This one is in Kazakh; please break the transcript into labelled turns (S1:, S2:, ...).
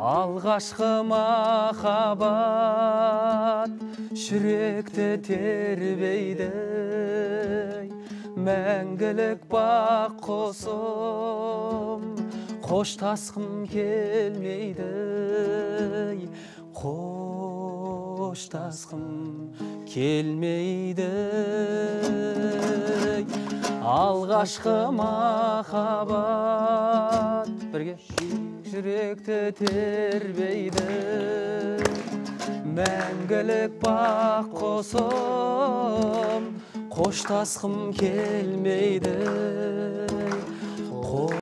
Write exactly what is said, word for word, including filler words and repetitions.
S1: Алғашқы махаббат жүректі тербейді, мәңгілік бақ қосым, қоштасқым келмейді, қоштасқым келмейді. Алғашқы махаббат бірге жүректі тербейді, мәңгілік бақ қосым, қоштасқым келмейді.